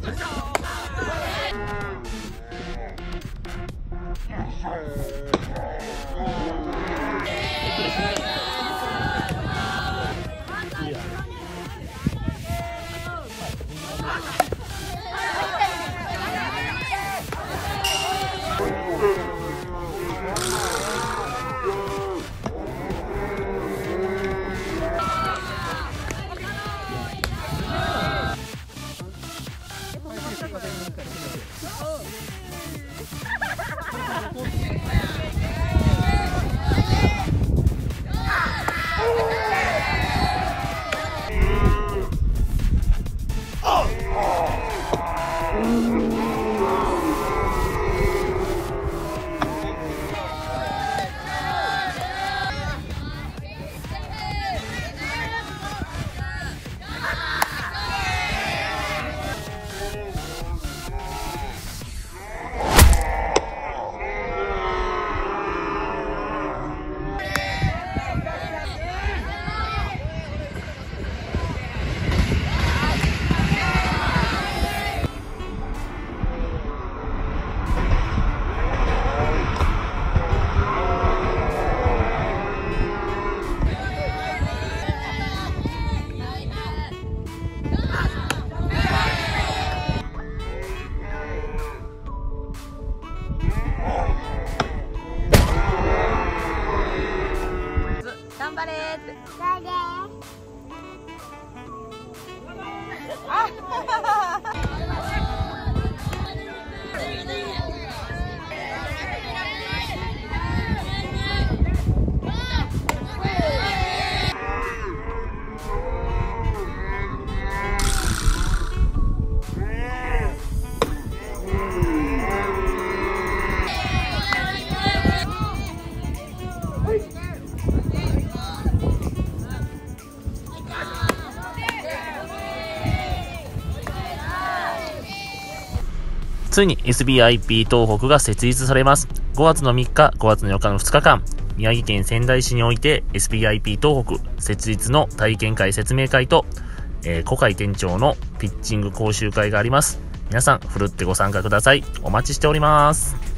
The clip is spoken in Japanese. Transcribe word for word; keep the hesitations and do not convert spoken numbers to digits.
頑張れーって。 ついに エスビーアイピー 東北が設立されます。ごがつのみっか、ごがつのよっかのふつかかん、宮城県仙台市において エスビーアイピー 東北設立の体験会説明会と、えー、小海店長のピッチング講習会があります。皆さん、ふるってご参加ください。お待ちしております。